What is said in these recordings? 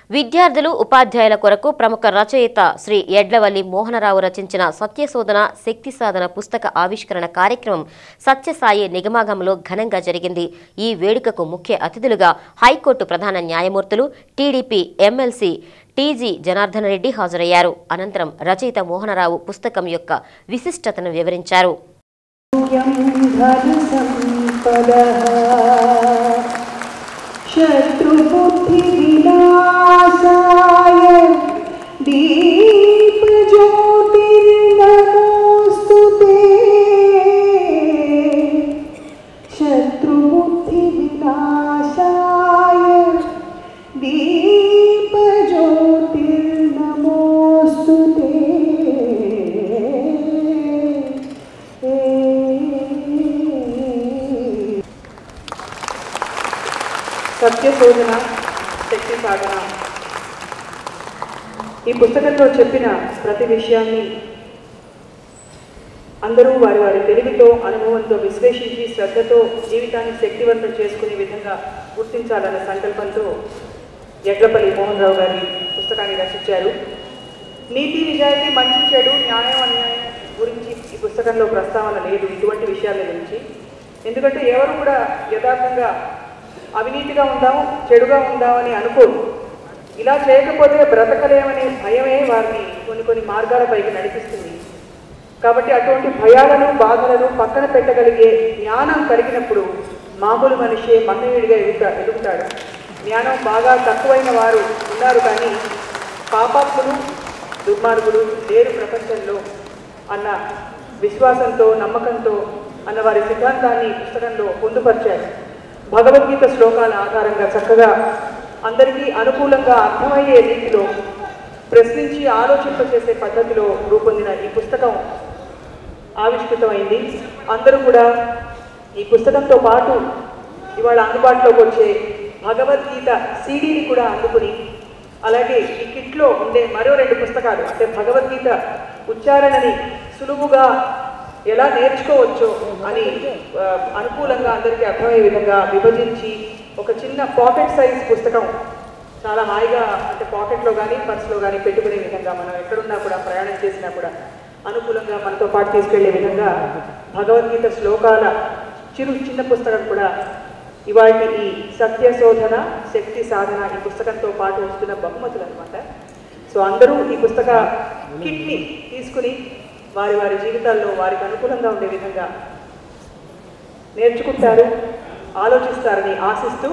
విద్యార్థులు ఉపాధ్యాయుల కొరకు ప్రముఖ రచయిత శ్రీ ఎడ్లవల్లి మోహనరావు రచించిన సత్య శోధన శక్తి సాధన పుస్తక ఆవిష్కరణ కార్యక్రమం సత్యసాయి నిగమాగంలో ఘనంగా జరిగింది. ఈ వేడుకకు ముఖ్య అతిథులుగా హైకోర్టు ప్రధాన న్యాయమూర్తులు, TDP MLC TG Janardhan Reddy హాజరయ్యారు. అనంతరం రచయిత మోహనరావు పుస్తకం యొక్క విశిష్టతను వివరించారు. शत्रुबुद्धि विनाशाय दीप ज्योतिर्नमोस्तुते शत्रुबुद्धि विनाशाय दीप ज्योतिर्नमोस्तुते సత్య శోధన శక్తి సాధన ఈ పుస్తకంలో చెప్పిన ప్రతి విషయాన్ని అందరూ వారి వారి తెలివితో అనుభవంతో విశ్లేషించి శ్రద్ధతో జీవితాన్ని శక్తివంతం చేసుకునే విధంగా గుర్తించాలన్న సంకల్పంతో ఎడ్లపల్లి మోహనరావు గారి పుస్తకాన్ని రచించారు. నీతి నిజాయితీ మంచి చెడు న్యాయం అన్యాయం గురించి ఈ పుస్తకంలో ప్రస్తావన లేదు, ఇటువంటి విషయాల గురించి. ఎందుకంటే ఎవరు కూడా యథార్థంగా అవినీతిగా ఉందాము చెడుగా ఉందామని అనుకోరు. ఇలా చేయకపోతే బ్రతకలేమనే భయమే వారిని కొన్ని మార్గాలపైకి నడిపిస్తుంది. కాబట్టి అటువంటి భయాలను బాధలను పక్కన పెట్టగలిగే జ్ఞానం కలిగినప్పుడు మామూలు మనిషే మహనీయుడిగా ఎదుగుతాడు. జ్ఞానం బాగా తక్కువైన వారు ఉన్నారు, కానీ పాపాత్ములు దుర్మార్గులు లేరు ప్రపంచంలో అన్న విశ్వాసంతో నమ్మకంతో అన్న వారి సిద్ధాంతాన్ని పుస్తకంలో పొందుపరిచారు. భగవద్గీత శ్లోకాల ఆధారంగా చక్కగా అందరికీ అనుకూలంగా అర్థమయ్యే రీతిలో ప్రశ్నించి ఆలోచింపచేసే పద్ధతిలో రూపొందిన ఈ పుస్తకం ఆవిష్కృతమైంది. అందరూ కూడా ఈ పుస్తకంతో పాటు ఇవాళ అందుబాటులోకి వచ్చే భగవద్గీత సీడీని కూడా అందుకుని, అలాగే ఈ కిట్లో ఉండే మరో 2 పుస్తకాలు అంటే భగవద్గీత ఉచ్చారణని సులువుగా ఎలా నేర్చుకోవచ్చో అని అనుకూలంగా అందరికీ అర్థమయ్యే విధంగా విభజించి ఒక చిన్న పాకెట్ సైజ్ పుస్తకం చాలా హాయిగా అంటే పాకెట్లో కానీ పర్సులో కానీ పెట్టుకునే విధంగా మనం ఎక్కడున్నా కూడా ప్రయాణం చేసినా కూడా అనుకూలంగా మనతో పాటు తీసుకెళ్లే విధంగా భగవద్గీత శ్లోకాల చిన్న పుస్తకం కూడా ఇవాటి ఈ సత్య శోధన శక్తి సాధన ఈ పుస్తకంతో పాటు వస్తున్న బహుమతులు అనమాట. సో అందరూ ఈ పుస్తక కిట్ని తీసుకుని వారి వారి జీవితాల్లో వారికి అనుకూలంగా ఉండే విధంగా నేర్చుకుంటారు, ఆలోచిస్తారని ఆశిస్తూ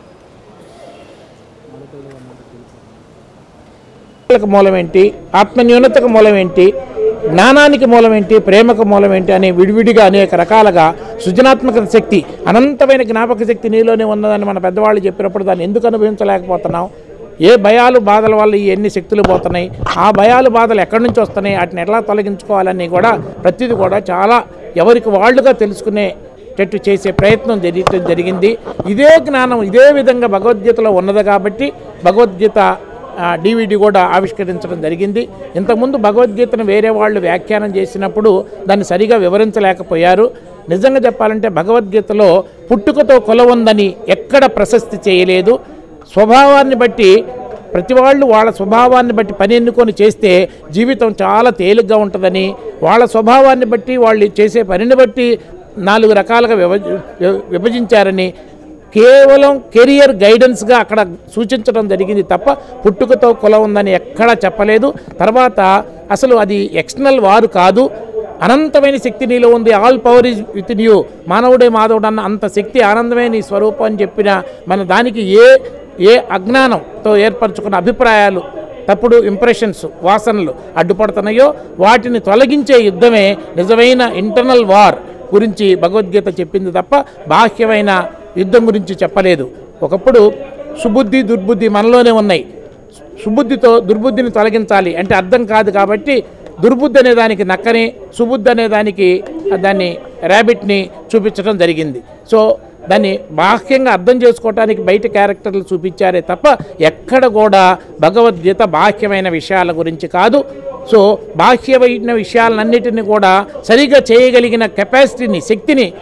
మూలం ఏంటి, ఆత్మన్యూనతకు మూలం ఏంటి, జ్ఞానానికి మూలం ఏంటి, ప్రేమకు మూలం ఏంటి అని విడివిడిగా అనేక రకాలుగా సృజనాత్మక శక్తి, అనంతమైన జ్ఞాపక శక్తి నీలోనే ఉన్నదని మన పెద్దవాళ్ళు చెప్పినప్పుడు దాన్ని ఎందుకు అనుభవించలేకపోతున్నాం? ఏ భయాలు బాధల వల్ల ఎన్ని శక్తులు పోతున్నాయి, ఆ భయాలు బాధలు ఎక్కడి నుంచి వస్తున్నాయి, వాటిని ఎలా తొలగించుకోవాలని కూడా ప్రతిదీ కూడా చాలా ఎవరికి వాళ్ళుగా తెలుసుకునేటట్టు చేసే ప్రయత్నం జరిగింది. ఇదే జ్ఞానం ఇదే విధంగా భగవద్గీతలో ఉన్నది కాబట్టి భగవద్గీత DVD కూడా ఆవిష్కరించడం జరిగింది. ఇంతకుముందు భగవద్గీతను వేరే వాళ్ళు వ్యాఖ్యానం చేసినప్పుడు దాన్ని సరిగా వివరించలేకపోయారు. నిజంగా చెప్పాలంటే భగవద్గీతలో పుట్టుకతో కొలవుందని ఎక్కడ ప్రశస్తి చేయలేదు. స్వభావాన్ని బట్టి ప్రతి వాళ్ళు వాళ్ళ స్వభావాన్ని బట్టి పని ఎన్నుకొని చేస్తే జీవితం చాలా తేలిగ్గా ఉంటుందని, వాళ్ళ స్వభావాన్ని బట్టి వాళ్ళు చేసే పనిని బట్టి 4 రకాలుగా విభజించారని కేవలం కెరియర్ గైడెన్స్గా అక్కడ సూచించడం జరిగింది తప్ప పుట్టుకతో కుల ఉందని ఎక్కడా చెప్పలేదు. తర్వాత అసలు అది ఎక్స్టర్నల్ వారు కాదు, అనంతమైన శక్తి నీలో ఉంది, all power is with you, మానవుడే మాధవుడు అన్న అంత శక్తి ఆనందమే నీ స్వరూపం అని చెప్పిన మన దానికి ఏ అజ్ఞానంతో ఏర్పరచుకున్న అభిప్రాయాలు, తప్పుడు ఇంప్రెషన్స్, వాసనలు అడ్డుపడుతున్నాయో వాటిని తొలగించే యుద్ధమే నిజమైన ఇంటర్నల్ వార్ గురించి భగవద్గీత చెప్పింది తప్ప బాహ్యమైన యుద్ధం గురించి చెప్పలేదు. ఒకప్పుడు సుబుద్ధి దుర్బుద్ధి మనలోనే ఉన్నాయి. సుబుద్ధితో దుర్బుద్ధిని తొలగించాలి అంటే అర్థం కాదు కాబట్టి దుర్బుద్ధి అనే దానికి నక్కని, సుబుద్ధి అనే దానికి దాన్ని ర్యాబిట్ని చూపించడం జరిగింది. సో దాన్ని బాహ్యంగా అర్థం చేసుకోవటానికి బయట క్యారెక్టర్లు చూపించారే తప్ప ఎక్కడ కూడా భగవద్గీత బాహ్యమైన విషయాల గురించి కాదు. సో బాహ్యమైన విషయాలన్నిటిని కూడా సరిగా చేయగలిగిన కెపాసిటీని, శక్తిని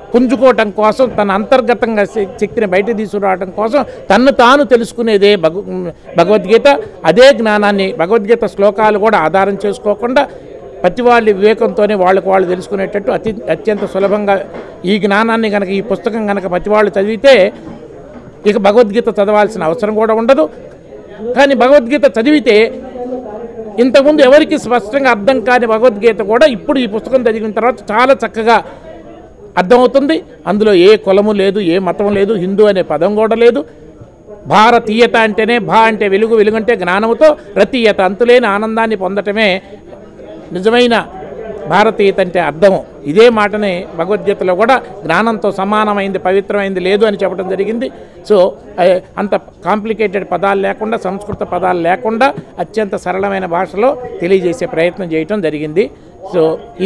పుంజుకోవటం కోసం, తన అంతర్గతంగా శక్తిని బయట తీసుకురావడం కోసం తన్ను తాను తెలుసుకునేదే భగవద్గీత. అదే జ్ఞానాన్ని భగవద్గీత శ్లోకాలు కూడా ఆధారం చేసుకోకుండా ప్రతి వాళ్ళ వివేకంతోనే వాళ్ళకు వాళ్ళు తెలుసుకునేటట్టు అత్యంత సులభంగా ఈ జ్ఞానాన్ని కనుక, ఈ పుస్తకం కనుక ప్రతి వాళ్ళు చదివితే ఇక భగవద్గీత చదవాల్సిన అవసరం కూడా ఉండదు. కానీ భగవద్గీత చదివితే ఇంతకుముందు ఎవరికి స్పష్టంగా అర్థం కాని భగవద్గీత కూడా ఇప్పుడు ఈ పుస్తకం చదివిన తర్వాత చాలా చక్కగా అర్థమవుతుంది. అందులో ఏ కులము లేదు, ఏ మతం లేదు, హిందూ అనే పదం కూడా లేదు. భారతీయత అంటేనే భా అంటే వెలుగు, వెలుగంటే జ్ఞానముతో రతీయత అంతులేని ఆనందాన్ని పొందటమే నిజమైన భారతీయత అంటే అర్థము. ఇదే మాటని భగవద్గీతలో కూడా జ్ఞానంతో సమానమైంది, పవిత్రమైంది లేదు అని చెప్పడం జరిగింది. సో అంత కాంప్లికేటెడ్ పదాలు లేకుండా, సంస్కృత పదాలు లేకుండా అత్యంత సరళమైన భాషలో తెలియజేసే ప్రయత్నం చేయటం జరిగింది. సో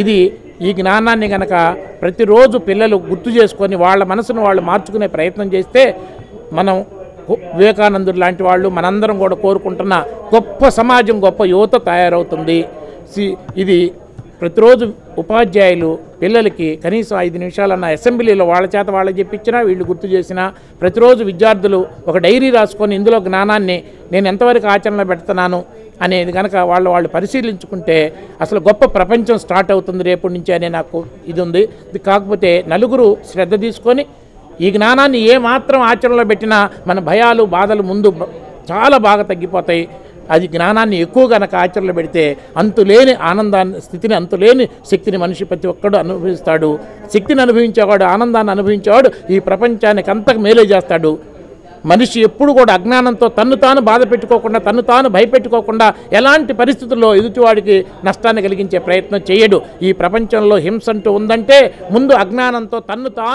ఈ జ్ఞానాన్ని కనుక ప్రతిరోజు పిల్లలు గుర్తు చేసుకొని వాళ్ళ మనసును వాళ్ళు మార్చుకునే ప్రయత్నం చేస్తే మనం వివేకానందుడు లాంటి వాళ్ళు మనందరం కూడా కోరుకుంటున్న గొప్ప సమాజం, గొప్ప యువత తయారవుతుంది. ఇది ప్రతిరోజు ఉపాధ్యాయులు పిల్లలకి కనీసం 5 నిమిషాలన్న అసెంబ్లీలో వాళ్ళ చేత వాళ్ళకి చెప్పించినా, వీళ్ళు గుర్తు చేసినా, ప్రతిరోజు విద్యార్థులు ఒక డైరీ రాసుకొని ఇందులో జ్ఞానాన్ని నేను ఎంతవరకు ఆచరణలో పెడుతున్నాను అనేది కనుక వాళ్ళు పరిశీలించుకుంటే అసలు గొప్ప ప్రపంచం స్టార్ట్ అవుతుంది రేపటి నుంచి అనే నాకు ఇది ఉంది. కాకపోతే నలుగురు శ్రద్ధ తీసుకొని ఈ జ్ఞానాన్ని ఏమాత్రం ఆచరణలో పెట్టినా మన భయాలు, బాధలు ముందు చాలా బాగా తగ్గిపోతాయి. అది జ్ఞానాన్ని ఎక్కువ కనుక ఆచరణలో పెడితే అంతులేని ఆనందాన్ని, స్థితిని, అంతులేని శక్తిని మనిషి ప్రతి ఒక్కడు అనుభవిస్తాడు. శక్తిని అనుభవించేవాడు, ఆనందాన్ని అనుభవించేవాడు ఈ ప్రపంచానికి అంతకు మేలే చేస్తాడు. మనిషి ఎప్పుడు కూడా అజ్ఞానంతో తన్ను తాను బాధ పెట్టుకోకుండా, తన్ను తాను భయపెట్టుకోకుండా ఎలాంటి పరిస్థితుల్లో ఎదుటివాడికి నష్టాన్ని కలిగించే ప్రయత్నం చేయడు. ఈ ప్రపంచంలో హింస అంటూ ఉందంటే ముందు అజ్ఞానంతో తన్ను తాను